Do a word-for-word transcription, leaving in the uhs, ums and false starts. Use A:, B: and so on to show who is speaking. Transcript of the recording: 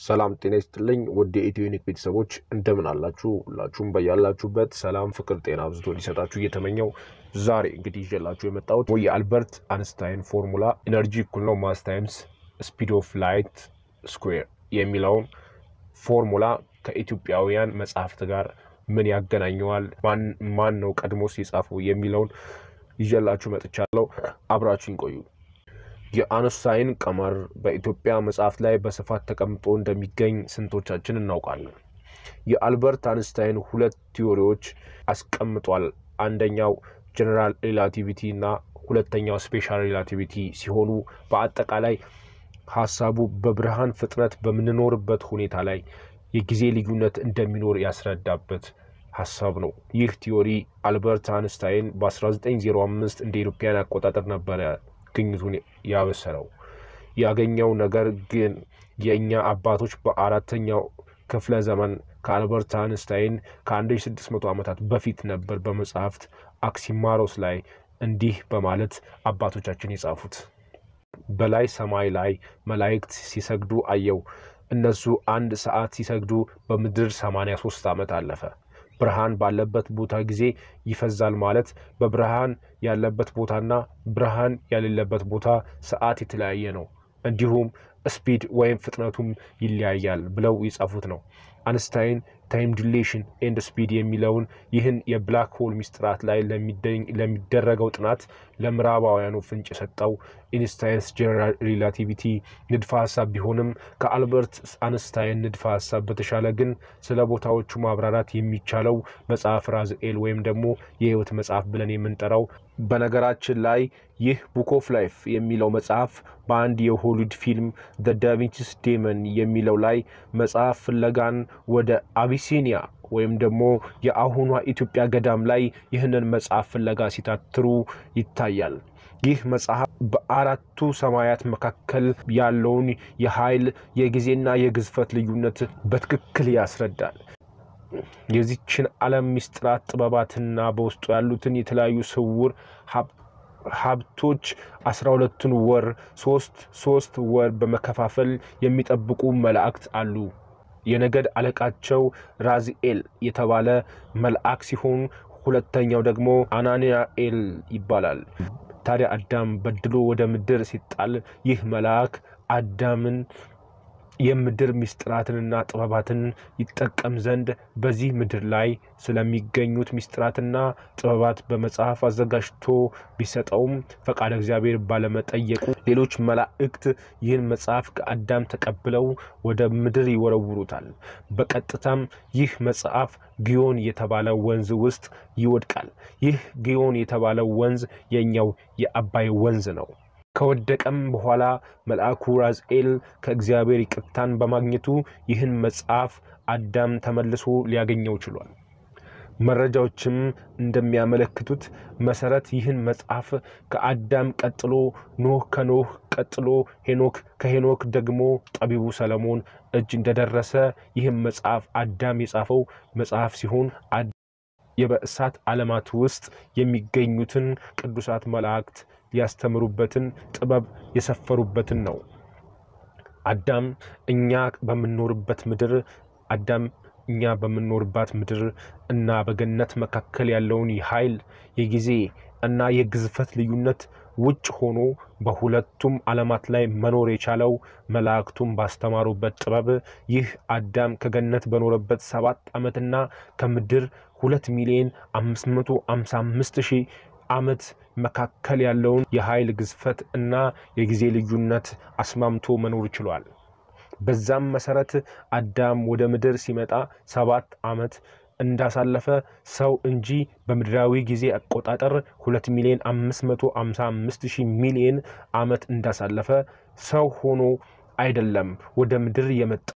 A: ሰላም ጤና ይስጥልኝ ወደ ኢትዮ ዩኒክ ቤተሰቦች እንደምን አላችሁ? ሁላችሁም በያላችሁበት ሰላም ፍቅር ጤና አብዝቶ ሊሰጣችሁ እየተመኘው ዛሬ እንግዲህ ይዤላችሁ የመጣሁት የአልበርት አንስታይን ፎርሙላ ኢነርጂ እኩል ነው ማስ ታይምስ ስፒድ ኦፍ ላይት ስኩዌር የሚለውን ፎርሙላ ከኢትዮጵያውያን መጽሐፍት ጋር ምን ያገናኘዋል፣ ማን ማን ነው ቀድሞስ የጻፈው የሚለውን ይዤላችሁ መጥቻለሁ። አብራችሁን ቆዩ። የአንስታይን ቀመር በኢትዮጵያ መጽሐፍ ላይ በስፋት ተቀምጦ እንደሚገኝ ስንቶቻችን እናውቃለን? የአልበርት አንስታይን ሁለት ቲዮሪዎች አስቀምጧል። አንደኛው ጀነራል ሪላቲቪቲ እና ሁለተኛው ስፔሻል ሪላቲቪቲ ሲሆኑ በአጠቃላይ ሐሳቡ በብርሃን ፍጥነት በምንኖርበት ሁኔታ ላይ የጊዜ ልዩነት እንደሚኖር ያስረዳበት ሐሳብ ነው። ይህ ቲዮሪ አልበርት አንስታይን በ1905 እንደ ኢሮፒያን አቆጣጠር ነበር ግኝቱን ያበሰረው። ያገኘው ነገር ግን የኛ አባቶች በአራተኛው ክፍለ ዘመን ከአልበርት አንስታይን ከ1600 ዓመታት በፊት ነበር በመጽሐፍት አክሲማሮስ ላይ እንዲህ በማለት አባቶቻችን የጻፉት። በላይ ሰማይ ላይ መላእክት ሲሰግዱ አየው። እነሱ አንድ ሰዓት ሲሰግዱ በምድር ሰማንያ ሦስት ዓመት አለፈ። ብርሃን ባለበት ቦታ ጊዜ ይፈዛል ማለት በብርሃን ያለበት ቦታና ብርሃን ያለበት ቦታ ሰዓት የተለያየ ነው። እንዲሁም ስፒድ ወይም ፍጥነቱም ይለያያል ብለው ይጻፉት ነው። አንስታይን ታይም ዲሌሽን ኤንድ ስፒድ የሚለውን ይህን የብላክ ሆል ሚስጥራት ላይ ለሚደረገው ጥናት ለምዕራባውያኑ ፍንጭ የሰጠው ኢንስታይንስ ጀነራል ሪላቲቪቲ ንድፈ ሐሳብ ቢሆንም ከአልበርት አንስታይን ንድፈ ሐሳብ በተሻለ ግን ስለ ቦታዎቹ ማብራራት የሚቻለው መጽሐፍ ራዝኤል ወይም ደግሞ የህይወት መጽሐፍ ብለን የምንጠራው። በነገራችን ላይ ይህ ቡክ ኦፍ ላይፍ የሚለው መጽሐፍ በአንድ የሆሊውድ ፊልም ዘ ዳቪንቺስ ዴመን የሚለው ላይ መጽሐፍ ፍለጋን ወደ አቢሲኒያ ወይም ደግሞ የአሁኗ ኢትዮጵያ ገዳም ላይ ይህንን መጽሐፍ ፍለጋ ሲታትሩ ይታያል። ይህ መጽሐፍ በአራቱ ሰማያት መካከል ያለውን የኃይል የጊዜና የግዝፈት ልዩነት በትክክል ያስረዳል። የዚችን ዓለም ሚስጥራት ጥበባትና በውስጡ ያሉትን የተለያዩ ስውር ሀብቶች አስራ ሁለቱን ወር ሶስት ሶስት ወር በመከፋፈል የሚጠብቁ መላእክት አሉ። የነገድ አለቃቸው ራዝኤል የተባለ መልአክ ሲሆን ሁለተኛው ደግሞ አናንያኤል ይባላል። ታዲያ አዳም በድሎ ወደ ምድር ሲጣል ይህ መልአክ አዳምን የምድር ሚስጥራትንና ጥበባትን ይጠቀም ዘንድ በዚህ ምድር ላይ ስለሚገኙት ሚስጥራትና ጥበባት በመጽሐፍ አዘጋጅቶ ቢሰጠውም ፈቃደ እግዚአብሔር ባለመጠየቁ ሌሎች መላእክት ይህን መጽሐፍ ከአዳም ተቀብለው ወደ ምድር ይወረውሩታል። በቀጥታም ይህ መጽሐፍ ጊዮን የተባለ ወንዝ ውስጥ ይወድቃል። ይህ ጊዮን የተባለው ወንዝ የኛው የአባይ ወንዝ ነው። ከወደቀም በኋላ መልአኩ ራዝኤል ከእግዚአብሔር ይቅርታን በማግኘቱ ይህን መጽሐፍ አዳም ተመልሶ ሊያገኘው ችሏል። መረጃዎችም እንደሚያመለክቱት መሰረት ይህን መጽሐፍ ከአዳም ቀጥሎ ኖህ፣ ከኖህ ቀጥሎ ሄኖክ፣ ከሄኖክ ደግሞ ጠቢቡ ሰለሞን እጅ እንደደረሰ ይህን መጽሐፍ አዳም የጻፈው መጽሐፍ ሲሆን የበእሳት ዓለማት ውስጥ የሚገኙትን ቅዱሳት መላእክት ያስተምሩበትን ጥበብ የሰፈሩበትን ነው። አዳም እኛ በመኖርበት ምድር አዳም እኛ በመኖርባት ምድር እና በገነት መካከል ያለውን የኃይል የጊዜ እና የግዝፈት ልዩነት ውጭ ሆኖ በሁለቱም ዓለማት ላይ መኖር የቻለው መላእክቱም ባስተማሩበት ጥበብ ይህ አዳም ከገነት በኖረበት ሰባት ዓመትና ከምድር ሁለት ሚሊዮን አምስት መቶ ሃምሳ አምስት ሺህ ዓመት መካከል ያለውን የኃይል ግዝፈት እና የጊዜ ልዩነት አስማምቶ መኖር ችሏል። በዛም መሰረት አዳም ወደ ምድር ሲመጣ ሰባት ዓመት እንዳሳለፈ ሰው እንጂ በምድራዊ ጊዜ አቆጣጠር ሁለት ሚሊዮን አምስት መቶ ሃምሳ አምስት ሺህ ሚሊዮን ዓመት እንዳሳለፈ ሰው ሆኖ አይደለም ወደ ምድር የመጣ